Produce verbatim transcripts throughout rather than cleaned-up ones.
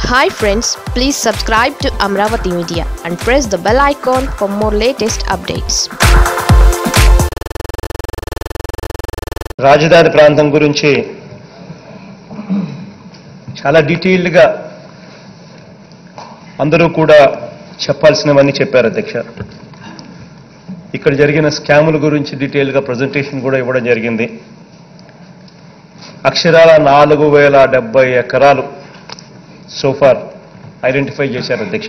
Hi friends, please subscribe to Amravati Media and press the bell icon for more latest updates. రాజధాని ప్రాంతం గురించి చాలా detailed గా అందరూ కూడా చెప్పాల్సినవన్నీ చెప్పారు అధ్యక్ష. ఇక్కడ జరిగిన స్కాముల గురించి డీటెయిల్ గా ప్రెజెంటేషన్ కూడా ఇవ్వడం జరిగింది. అక్షరాల నాలుగు వేల డెబ్బై ఎకరాలు సోఫార్ ఐడెంటిఫై చేశారు అధ్యక్ష.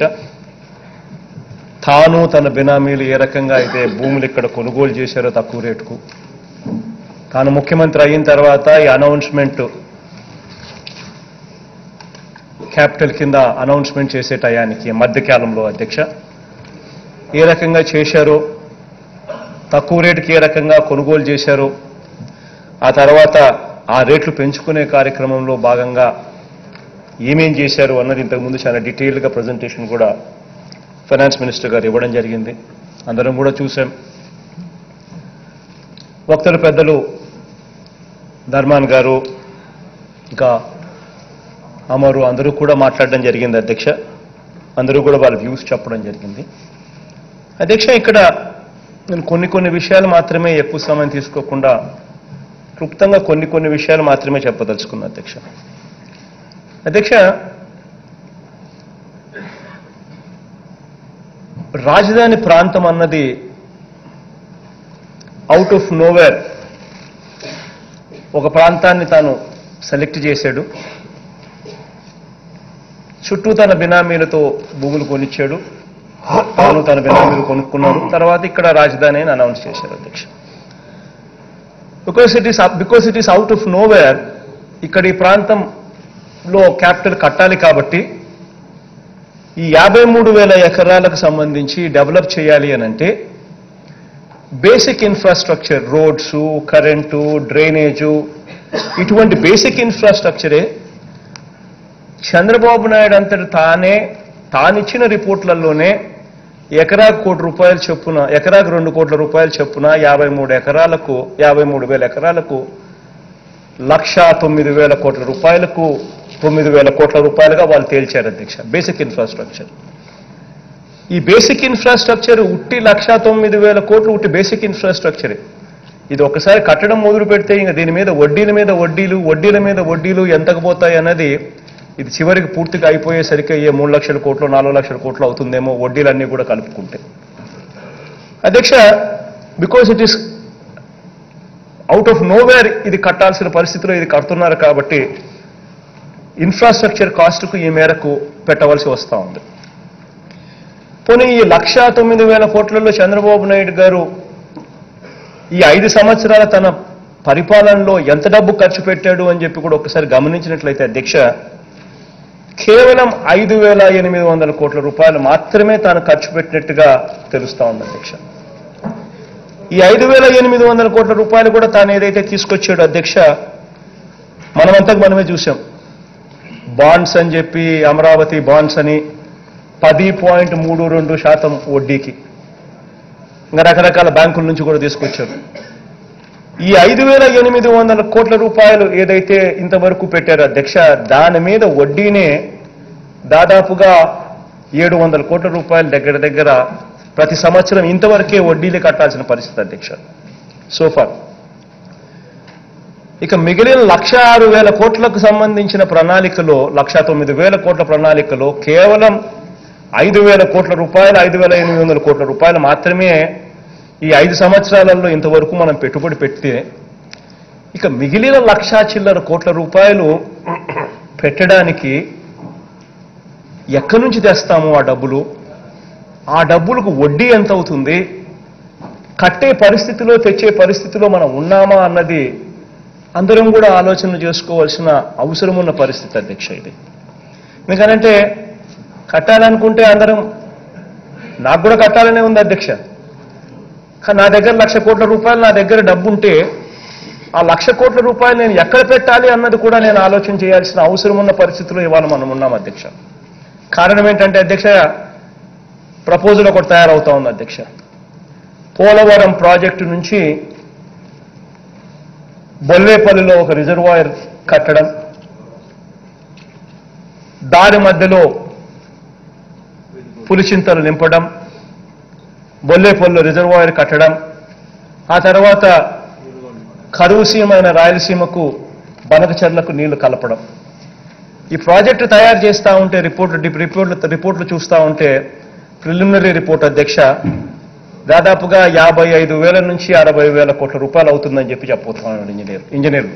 తాను తన బినామీలు ఏ రకంగా అయితే భూములు ఇక్కడ కొనుగోలు చేశారో తక్కువ రేటుకు, తాను ముఖ్యమంత్రి అయిన తర్వాత ఈ అనౌన్స్మెంట్ క్యాపిటల్ కింద అనౌన్స్మెంట్ చేసే టయానికి మధ్యకాలంలో అధ్యక్ష ఏ రకంగా చేశారో, తక్కువ రేటుకి ఏ రకంగా కొనుగోలు చేశారో, ఆ తర్వాత ఆ రేట్లు పెంచుకునే కార్యక్రమంలో భాగంగా ఏమేం చేశారు అన్నది ఇంతకుముందు చాలా డీటెయిల్గా ప్రజెంటేషన్ కూడా ఫైనాన్స్ మినిస్టర్ గారు ఇవ్వడం జరిగింది. అందరం కూడా చూసాం. వక్తలు పెద్దలు ధర్మాన్ గారు ఇంకా అమరు అందరూ కూడా మాట్లాడడం జరిగింది అధ్యక్ష. అందరూ కూడా వాళ్ళ వ్యూస్ చెప్పడం జరిగింది అధ్యక్ష. ఇక్కడ నేను కొన్ని కొన్ని విషయాలు మాత్రమే, ఎక్కువ సమయం తీసుకోకుండా క్లుప్తంగా కొన్ని కొన్ని విషయాలు మాత్రమే చెప్పదలుచుకున్నా అధ్యక్ష. అధ్యక్ష, రాజధాని ప్రాంతం అన్నది అవుట్ ఆఫ్ నోవేర్ ఒక ప్రాంతాన్ని తాను సెలెక్ట్ చేశాడు. చుట్టూ తన బినామీలతో భూములు కొనిచ్చాడు, తాను తన బినామీలు కొనుక్కున్నాడు. తర్వాత ఇక్కడ రాజధాని అని అనౌన్స్ చేశారు అధ్యక్ష. Because it is because it is out of nowhere ఇక్కడ ఈ ప్రాంతంలో క్యాపిటల్ కట్టాలి కాబట్టి ఈ యాభై మూడు వేల ఎకరాలకు సంబంధించి డెవలప్ చేయాలి అని అంటే basic infrastructure, roads, current, drainage, ఇటువంటి బేసిక్ ఇన్ఫ్రాస్ట్రక్చరే చంద్రబాబు నాయుడు అంతటి తానే తానిచ్చిన రిపోర్ట్లలోనే ఎకరాకు కోటి రూపాయలు చొప్పున, ఎకరాకు రెండు కోట్ల రూపాయలు చొప్పున యాభై మూడు ఎకరాలకు యాభై మూడు వేల ఎకరాలకు లక్ష తొమ్మిది వేల కోట్ల రూపాయలకు తొమ్మిది వేల కోట్ల రూపాయలుగా వాళ్ళు తేల్చారు అధ్యక్ష. Basic infrastructure. ఈ బేసిక్ ఇన్ఫ్రాస్ట్రక్చర్ ఉట్టి లక్ష తొమ్మిది వేల కోట్లు ఉట్టి బేసిక్ ఇన్ఫ్రాస్ట్రక్చరే. ఇది ఒకసారి కట్టడం మొదలు పెడితే ఇంకా దీని మీద వడ్డీల మీద వడ్డీలు వడ్డీల మీద వడ్డీలు ఎంతకు పోతాయి అన్నది ఇది చివరికి పూర్తిగా అయిపోయేసరికి ఏ మూడు లక్షల కోట్లు నాలుగు లక్షల కోట్లు అవుతుందేమో వడ్డీలన్నీ కూడా కలుపుకుంటే అధ్యక్ష. Because it is out of nowhere ఇది కట్టాల్సిన పరిస్థితిలో ఇది కడుతున్నారు కాబట్టి ఇన్ఫ్రాస్ట్రక్చర్ కాస్ట్కు ఈ మేరకు పెట్టవలసి వస్తూ ఉంది. పోనీ ఈ లక్ష తొమ్మిది వేల కోట్లలో చంద్రబాబు నాయుడు గారు ఈ ఐదు సంవత్సరాల తన పరిపాలనలో ఎంత డబ్బు ఖర్చు పెట్టాడు అని చెప్పి కూడా ఒకసారి గమనించినట్లయితే అధ్యక్ష, కేవలం ఐదు వేల ఎనిమిది వందల కోట్ల రూపాయలు మాత్రమే తాను ఖర్చు పెట్టినట్టుగా తెలుస్తా ఉంది అధ్యక్ష. ఈ ఐదు వేల ఎనిమిది వందల కోట్ల రూపాయలు కూడా తాను ఏదైతే తీసుకొచ్చాడో అధ్యక్ష, మనమంతా మనమే చూసాం. బాండ్స్ అని చెప్పి, అమరావతి బాండ్స్ అని పది పాయింట్ మూడు రెండు శాతం వడ్డీకి ఇంకా రకరకాల బ్యాంకుల నుంచి కూడా తీసుకొచ్చారు. ఈ ఐదు వేల ఎనిమిది వందల కోట్ల రూపాయలు ఏదైతే ఇంతవరకు పెట్టారో అధ్యక్ష, దాని మీద వడ్డీనే దాదాపుగా ఏడు వందల కోట్ల రూపాయలు దగ్గర దగ్గర ప్రతి సంవత్సరం ఇంతవరకే వడ్డీలు కట్టాల్సిన పరిస్థితి అధ్యక్ష సోఫార్. ఇక మిగిలిన లక్ష ఆరు వేల కోట్లకు సంబంధించిన ప్రణాళికలో, లక్ష తొమ్మిది వేల కోట్ల ప్రణాళికలో కేవలం ఐదు వేల కోట్ల రూపాయలు ఐదు వేల ఎనిమిది వందల కోట్ల రూపాయలు మాత్రమే ఈ ఐదు సంవత్సరాలలో ఇంతవరకు మనం పెట్టుబడి పెడితే, ఇక మిగిలిన లక్షా చిల్లర కోట్ల రూపాయలు పెట్టడానికి ఎక్కడి నుంచి తెస్తాము ఆ డబ్బులు, ఆ డబ్బులకు వడ్డీ ఎంత అవుతుంది, కట్టే పరిస్థితిలో తెచ్చే పరిస్థితిలో మనం ఉన్నామా అన్నది అందరం కూడా ఆలోచన చేసుకోవాల్సిన అవసరం ఉన్న పరిస్థితి అధ్యక్ష ఇది. ఎందుకనంటే కట్టాలనుకుంటే అందరం, నాకు కూడా కట్టాలనే ఉంది అధ్యక్ష, కానీ నా దగ్గర లక్ష కోట్ల రూపాయలు నా దగ్గర డబ్బు ఉంటే ఆ లక్ష కోట్ల రూపాయలు నేను ఎక్కడ పెట్టాలి అన్నది కూడా నేను ఆలోచన చేయాల్సిన అవసరం ఉన్న పరిస్థితిలో ఇవాళ మనం ఉన్నాం అధ్యక్ష. కారణం ఏంటంటే అధ్యక్ష, ప్రపోజల్ ఒకటి తయారవుతా ఉంది అధ్యక్ష. పోలవరం ప్రాజెక్టు నుంచి బొల్లేపల్లిలో ఒక రిజర్వాయర్ కట్టడం, దారి మధ్యలో పులిచింతలు నింపడం, బొల్లేపల్లి రిజర్వాయర్ కట్టడం, ఆ తర్వాత కరువు సీమైన రాయలసీమకు బనకచెర్లకు నీళ్లు కలపడం. ఈ ప్రాజెక్టు తయారు చేస్తూ ఉంటే రిపోర్టు రిపోర్ట్లు రిపోర్ట్లు చూస్తూ ఉంటే ప్రిలిమినరీ రిపోర్ట్ అధ్యక్ష దాదాపుగా యాభై ఐదు వేల నుంచి అరవై వేల కోట్ల రూపాయలు అవుతుందని చెప్పి చెప్పబోతున్నాడు ఇంజనీర్ ఇంజనీర్లు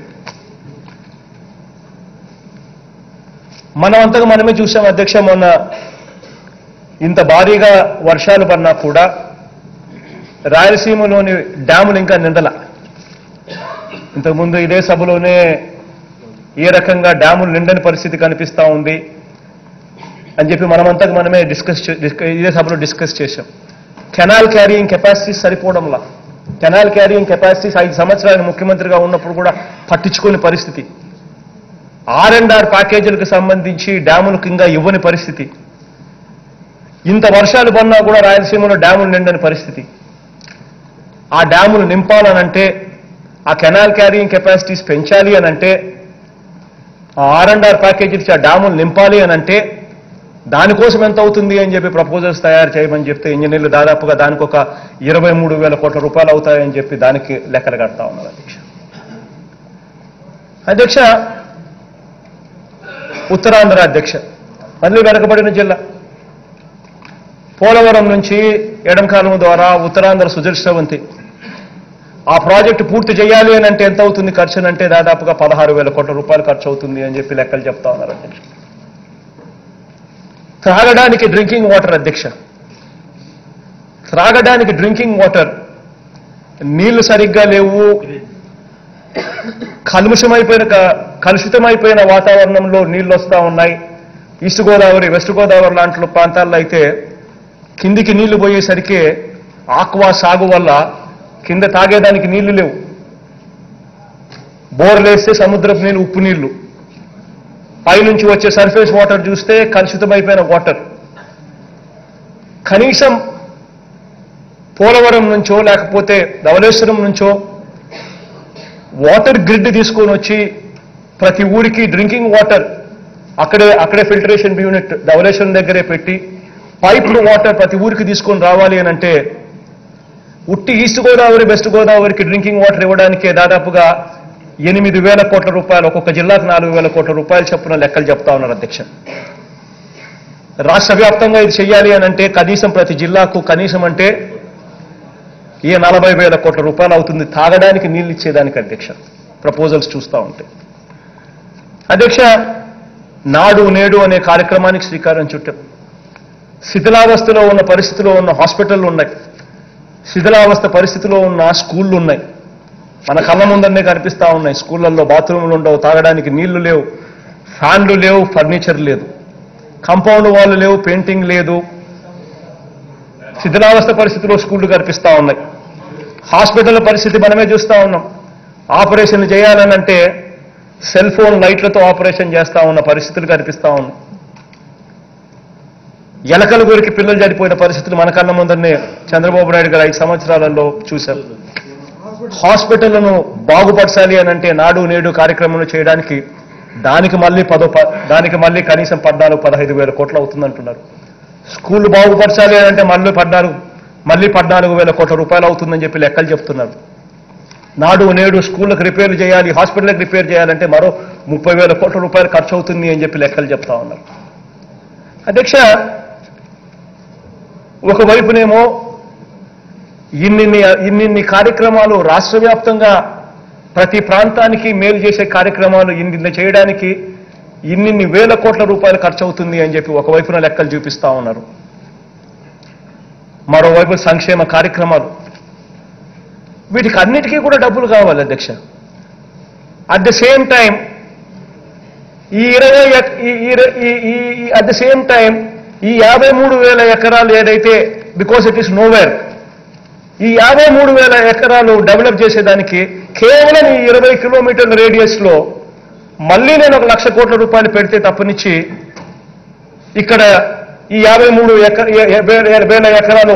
మనం అంతగా మనమే చూసాం అధ్యక్ష. మొన్న ఇంత భారీగా వర్షాలు పడినా కూడా రాయలసీమలోని డ్యాములు ఇంకా నిండల. ఇంతకుముందు ఇదే సభలోనే ఏ రకంగా డ్యాములు నిండని పరిస్థితి కనిపిస్తూ ఉంది అని చెప్పి మనమంతకు మనమే డిస్కస్ ఇదే సభలో డిస్కస్ చేశాం. కెనాల్ క్యారియింగ్ కెపాసిటీస్ సరిపోవడంలా, కెనాల్ క్యారియింగ్ కెపాసిటీస్ ఐదు సంవత్సరాలు ముఖ్యమంత్రిగా ఉన్నప్పుడు కూడా పట్టించుకునే పరిస్థితి, ఆర్ అండ్ ఆర్ ప్యాకేజీలకు సంబంధించి డ్యాములకు ఇంకా ఇవ్వని పరిస్థితి, ఇంత వర్షాలు పడినా కూడా రాయలసీమలో డ్యాములు నిండని పరిస్థితి. ఆ డ్యాములు నింపాలనంటే, ఆ కెనాల్ క్యారియింగ్ కెపాసిటీస్ పెంచాలి అనంటే, ఆ ఆర్ అండ్ ఆర్ ప్యాకేజీలు ఆ డ్యాములు నింపాలి అనంటే దానికోసం ఎంత అవుతుంది అని చెప్పి ప్రపోజల్స్ తయారు చేయమని చెప్తే ఇంజనీర్లు దాదాపుగా దానికి ఒక ఇరవై మూడు వేల కోట్ల రూపాయలు అవుతాయని చెప్పి దానికి లెక్కలు కడతా ఉన్నారు అధ్యక్ష. అధ్యక్ష ఉత్తరాంధ్ర అధ్యక్ష మళ్ళీ వెనకబడిన జిల్లా పోలవరం నుంచి ఎడంకాలం ద్వారా ఉత్తరాంధ్ర సుదృష్టవంతి. ఆ ప్రాజెక్టు పూర్తి చేయాలి అని అంటే ఎంత అవుతుంది ఖర్చు అంటే దాదాపుగా పదహారు వేల కోట్ల రూపాయలు ఖర్చు అవుతుంది అని చెప్పి లెక్కలు చెప్తా ఉన్నారు అధ్యక్ష. త్రాగడానికి డ్రింకింగ్ వాటర్ అధ్యక్ష, త్రాగడానికి డ్రింకింగ్ వాటర్ నీళ్లు సరిగ్గా లేవు, కలుషితమైపోయిన కలుషితమైపోయిన వాతావరణంలో నీళ్లు వస్తూ ఉన్నాయి. ఈస్ట్ గోదావరి వెస్ట్ గోదావరి లాంటి ప్రాంతాల్లో అయితే కిందికి నీళ్లు పోయేసరికి ఆక్వా సాగు వల్ల కింద తాగేదానికి నీళ్లు లేవు. బోర్లు వేస్తే సముద్రపు నీళ్లు ఉప్పు నీళ్లు, పైనుంచి వచ్చే సర్ఫేస్ వాటర్ చూస్తే కలుషితమైపోయిన వాటర్. కనీసం పోలవరం నుంచో లేకపోతే ధవళేశ్వరం నుంచో వాటర్ గ్రిడ్ తీసుకొని వచ్చి ప్రతి ఊరికి డ్రింకింగ్ వాటర్ అక్కడే అక్కడే ఫిల్టరేషన్ యూనిట్ ధవళేశ్వరం దగ్గరే పెట్టి పైప్డ్ వాటర్ ప్రతి ఊరికి తీసుకొని రావాలి అని అంటే ఉట్టి ఈస్ట్ గోదావరి వెస్ట్ గోదావరికి డ్రింకింగ్ వాటర్ ఇవ్వడానికే దాదాపుగా ఎనిమిది వేల కోట్ల రూపాయలు, ఒక్కొక్క జిల్లాకు నాలుగు వేల కోట్ల రూపాయలు చొప్పున లెక్కలు చెప్తా ఉన్నారు అధ్యక్ష. రాష్ట్ర వ్యాప్తంగా ఇది చేయాలి అని అంటే కనీసం ప్రతి జిల్లాకు కనీసం అంటే ఈ నలభై వేల కోట్ల రూపాయలు అవుతుంది తాగడానికి నీళ్ళు ఇచ్చేదానికి అధ్యక్ష ప్రపోజల్స్ చూస్తూ ఉంటే. అధ్యక్ష నాడు నేడు అనే కార్యక్రమానికి శ్రీకారం చుట్టాం. శిథిలావస్థలో ఉన్న పరిస్థితిలో ఉన్న హాస్పిటళ్లు ఉన్నాయి, శిథిలావస్థ పరిస్థితిలో ఉన్న స్కూళ్ళు ఉన్నాయి, మన కళ్ళ ముందరనే కనిపిస్తూ ఉన్నాయి. స్కూళ్ళల్లో బాత్రూములు ఉండవు, తాగడానికి నీళ్లు లేవు, ఫ్యాన్లు లేవు, ఫర్నిచర్ లేదు, కాంపౌండ్ వాళ్ళు లేవు, పెయింటింగ్ లేదు, శిథిలావస్థ పరిస్థితిలో స్కూళ్లు కనిపిస్తూ ఉన్నాయి. హాస్పిటల్ పరిస్థితి మనమే చూస్తూ ఉన్నాం. ఆపరేషన్లు చేయాలనంటే సెల్ ఫోన్ లైట్లతో ఆపరేషన్ చేస్తూ ఉన్న పరిస్థితులు కనిపిస్తూ ఉన్నాయి. ఎలకల గురికి పిల్లలు చనిపోయిన పరిస్థితులు మన కళ్ళ ముందరనే చంద్రబాబు నాయుడు గారు ఐదు సంవత్సరాలలో చూశారు. హాస్పిటళ్లను బాగుపరచాలి అని అంటే నాడు నేడు కార్యక్రమంలో చేయడానికి దానికి మళ్ళీ పదో దానికి మళ్ళీ కనీసం పద్నాలుగు పదహైదు వేల కోట్లు అవుతుందంటున్నారు. స్కూళ్లు బాగుపరచాలి అని అంటే మళ్ళీ పద్నాలుగు మళ్ళీ పద్నాలుగు వేల కోట్ల రూపాయలు అవుతుందని చెప్పి లెక్కలు చెప్తున్నారు. నాడు నేడు స్కూళ్ళకు రిపేర్లు చేయాలి, హాస్పిటల్కి రిపేర్ చేయాలంటే మరో ముప్పై వేల కోట్ల రూపాయలు ఖర్చు అవుతుంది అని చెప్పి లెక్కలు చెప్తా ఉన్నారు. అధ్యక్ష ఒకవైపునేమో ఇన్నిన్ని ఇన్నిన్ని కార్యక్రమాలు రాష్ట్ర వ్యాప్తంగా ప్రతి ప్రాంతానికి మేలు చేసే కార్యక్రమాలు ఇన్ని చేయడానికి ఇన్నిన్ని వేల కోట్ల రూపాయలు ఖర్చు అవుతుంది అని చెప్పి ఒకవైపున లెక్కలు చూపిస్తా ఉన్నారు. మరోవైపు సంక్షేమ కార్యక్రమాలు, వీటికి అన్నిటికీ కూడా డబ్బులు కావాలి అధ్యక్ష. అట్ ద సేమ్ టైం ఈ ఇరవై అట్ ద సేమ్ టైం ఈ యాభై మూడు వేల ఎకరాలు ఏదైతే బికాస్ ఇట్ ఈస్ నోవేర్, ఈ యాభై మూడు వేల ఎకరాలు డెవలప్ చేసేదానికి కేవలం ఈ ఇరవై కిలోమీటర్ల రేడియస్ లో మళ్ళీ నేను ఒక లక్ష కోట్ల రూపాయలు పెడితే తప్పనిచ్చి ఇక్కడ ఈ యాభై మూడు వేల ఎకరాలు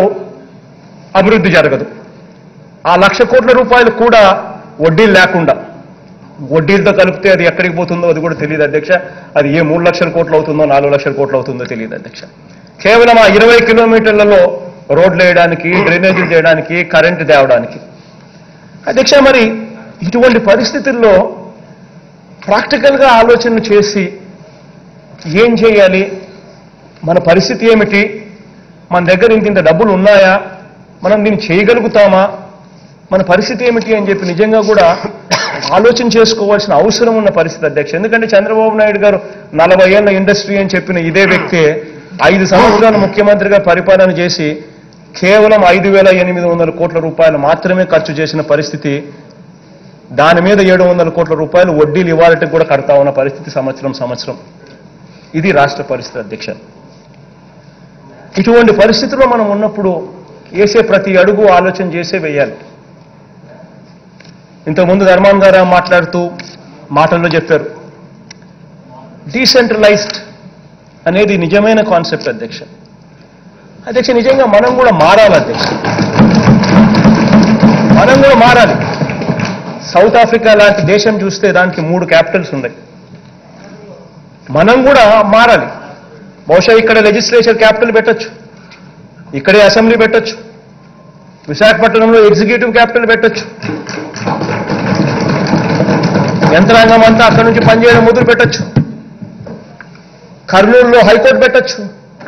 అభివృద్ధి జరగదు. ఆ లక్ష కోట్ల రూపాయలు కూడా వడ్డీ లేకుండా వడ్డీలతో కలిపితే అది ఎక్కడికి పోతుందో అది కూడా తెలియదు అధ్యక్ష. అది ఏ మూడు లక్షల కోట్లు అవుతుందో నాలుగు లక్షల కోట్లు అవుతుందో తెలియదు అధ్యక్ష. కేవలం ఆ ఇరవై కిలోమీటర్లలో రోడ్లు వేయడానికి, డ్రైనేజీలు చేయడానికి, కరెంటు తేవడానికి. అధ్యక్ష, మరి ఇటువంటి పరిస్థితుల్లో ప్రాక్టికల్గా ఆలోచన చేసి ఏం చేయాలి, మన పరిస్థితి ఏమిటి, మన దగ్గర ఇంత ఇంత డబ్బులు ఉన్నాయా, మనం దీన్ని చేయగలుగుతామా, మన పరిస్థితి ఏమిటి అని చెప్పి నిజంగా కూడా ఆలోచన చేసుకోవాల్సిన అవసరం ఉన్న పరిస్థితి అధ్యక్ష. ఎందుకంటే చంద్రబాబు నాయుడు గారు నలభై ఏళ్ల ఇండస్ట్రీ అని చెప్పిన ఇదే వ్యక్తే ఐదు సంవత్సరాలు ముఖ్యమంత్రిగా పరిపాలన చేసి కేవలం ఐదు వేల ఎనిమిది వందల కోట్ల రూపాయలు మాత్రమే ఖర్చు చేసిన పరిస్థితి. దాని మీద ఏడు వందల కోట్ల రూపాయలు వడ్డీలు ఇవ్వాలంటే కూడా కడతా ఉన్న పరిస్థితి సంవత్సరం సంవత్సరం. ఇది రాష్ట్ర పరిస్థితి అధ్యక్ష. ఇటువంటి పరిస్థితుల్లో మనం ఉన్నప్పుడు వేసే ప్రతి అడుగు ఆలోచన చేసే వేయాలి. ఇంతకుముందు ధర్మాన్ గారు మాట్లాడుతూ మాటల్లో చెప్పారు, డీసెంట్రలైజ్డ్ అనేది నిజమైన కాన్సెప్ట్ అధ్యక్ష. అధ్యక్ష, నిజంగా మనం కూడా మారాలి అధ్యక్ష, మనం కూడా మారాలి. సౌత్ ఆఫ్రికా లాంటి దేశం చూస్తే దానికి మూడు క్యాపిటల్స్ ఉన్నాయి. మనం కూడా మారాలి. బహుశా ఇక్కడ లెజిస్లేచర్ క్యాపిటల్ పెట్టొచ్చు, ఇక్కడే అసెంబ్లీ పెట్టొచ్చు, విశాఖపట్నంలో ఎగ్జిక్యూటివ్ క్యాపిటల్ పెట్టొచ్చు, యంత్రాంగం అంతా అక్కడి నుంచి పనిచేయడం మొదలు పెట్టొచ్చు, కర్నూలులో హైకోర్టు పెట్టొచ్చు.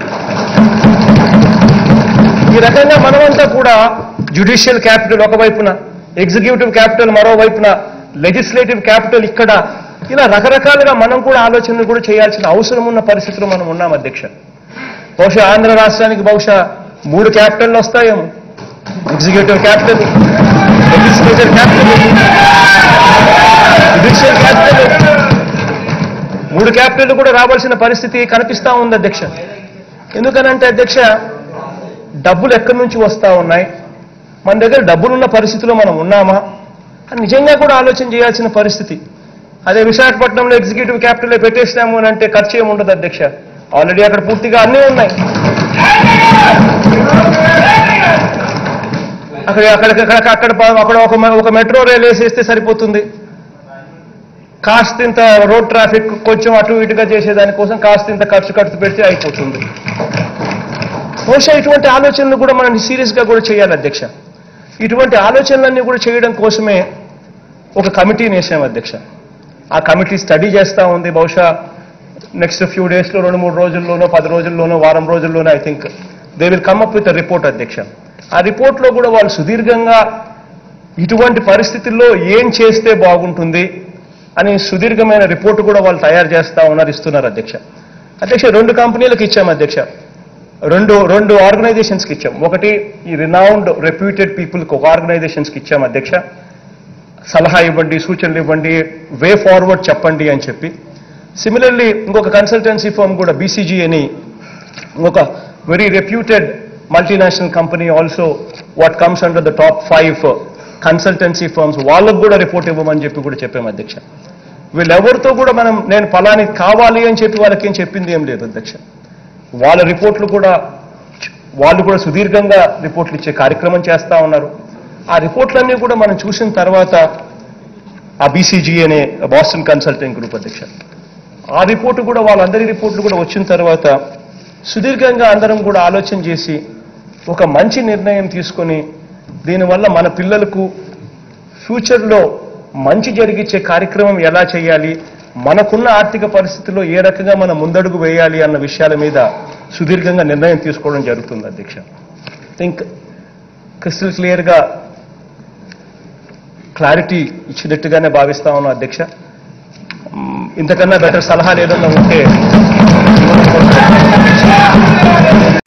ఈ రకంగా మనమంతా కూడా జ్యుడిషియల్ క్యాపిటల్ ఒకవైపున, ఎగ్జిక్యూటివ్ క్యాపిటల్ మరోవైపున, లెజిస్లేటివ్ క్యాపిటల్ ఇక్కడ, ఇలా రకరకాలుగా మనం కూడా ఆలోచనలు కూడా చేయాల్సిన అవసరం ఉన్న పరిస్థితుల్లో మనం ఉన్నాం అధ్యక్ష. బహుశా ఆంధ్ర రాష్ట్రానికి బహుశా మూడు క్యాపిటల్లు వస్తాయేమో, executive capital, legislative capital, judicial capital, మూడు క్యాపిటల్ కూడా రావాల్సిన పరిస్థితి కనిపిస్తా ఉంది అధ్యక్ష. ఎందుకనంటే అధ్యక్ష, డబ్బులు ఎక్కడి నుంచి వస్తా ఉన్నాయి, మన దగ్గర డబ్బులున్న పరిస్థితిలో మనం ఉన్నామా అని నిజంగా కూడా ఆలోచన చేయాల్సిన పరిస్థితి. అదే విశాఖపట్నంలో ఎగ్జిక్యూటివ్ క్యాపిటల్ పెట్టేసినాము అని అంటే ఖర్చు ఏమి ఉండదు అధ్యక్ష. ఆల్రెడీ అక్కడ పూర్తిగా అన్నీ ఉన్నాయి. అక్కడ అక్కడ అక్కడ అక్కడ ఒక ఒక మెట్రో రైలు వేసేస్తే సరిపోతుంది. కాస్తింత రోడ్ ట్రాఫిక్ కొంచెం అటు ఇటుగా చేసేదానికోసం కాస్తింత ఖర్చు ఖర్చు పెడితే అయిపోతుంది. బహుశా ఇటువంటి ఆలోచనలు కూడా మనం సీరియస్గా కూడా చేయాలి అధ్యక్ష. ఇటువంటి ఆలోచనలన్నీ కూడా చేయడం కోసమే ఒక కమిటీని వేసాం అధ్యక్ష. ఆ కమిటీ స్టడీ చేస్తూ ఉంది. బహుశా నెక్స్ట్ ఫ్యూ డేస్లో, రెండు మూడు రోజుల్లోనో, పది రోజుల్లోనో, వారం రోజుల్లోనో I think they will come up with report అధ్యక్ష. ఆ రిపోర్ట్లో కూడా వాళ్ళు సుదీర్ఘంగా ఇటువంటి పరిస్థితుల్లో ఏం చేస్తే బాగుంటుంది అని సుదీర్ఘమైన రిపోర్టు కూడా వాళ్ళు తయారు చేస్తా ఉన్నారు, ఇస్తున్నారు అధ్యక్ష. అధ్యక్ష, రెండు కంపెనీలకు ఇచ్చాం అధ్యక్ష, రెండు రెండు ఆర్గనైజేషన్స్కి ఇచ్చాం. ఒకటి ఈ రినౌండ్ రెప్యూటెడ్ పీపుల్కి ఒక ఆర్గనైజేషన్స్కి ఇచ్చాం అధ్యక్ష. సలహా ఇవ్వండి, సూచనలు ఇవ్వండి, వే ఫార్వర్డ్ చెప్పండి అని చెప్పి. సిమిలర్లీ ఇంకొక కన్సల్టెన్సీ ఫర్మ్ కూడా బీసీజీ అని ఒక very reputed multinational company, also what comes under the top five consultancy firms, వాళ్ళకు కూడా రిపోర్ట్ ఇవ్వమని చెప్పి కూడా చెప్పాం అధ్యక్ష. వీళ్ళెవరితో కూడా మనం నేను ఫలాని కావాలి అని చెప్పి వాళ్ళకి ఏం చెప్పింది ఏం లేదు అధ్యక్ష. వాళ్ళ రిపోర్ట్లు కూడా వాళ్ళు కూడా సుదీర్ఘంగా రిపోర్ట్లు ఇచ్చే కార్యక్రమం చేస్తూ ఉన్నారు. ఆ రిపోర్ట్లన్నీ కూడా మనం చూసిన తర్వాత ఆ బీసీజీ అనే బాస్టన్ కన్సల్టింగ్ గ్రూప్ అధ్యక్ష, ఆ రిపోర్టు కూడా వాళ్ళందరి రిపోర్ట్లు కూడా వచ్చిన తర్వాత సుదీర్ఘంగా అందరం కూడా ఆలోచన చేసి ఒక మంచి నిర్ణయం తీసుకొని దీనివల్ల మన పిల్లలకు ఫ్యూచర్లో మంచి జరిగించే కార్యక్రమం ఎలా చేయాలి, మనకున్న ఆర్థిక పరిస్థితుల్లో ఏ రకంగా మనం ముందడుగు వేయాలి అన్న విషయాల మీద సుదీర్ఘంగా నిర్ణయం తీసుకోవడం జరుగుతుంది అధ్యక్ష. థింక్ క్రిస్టల్ క్లియర్గా క్లారిటీ ఇచ్చినట్టుగానే భావిస్తా ఉన్నాం అధ్యక్ష. ఇంతకన్నా బెటర్ సలహాలు ఏదన్నా ఉంటే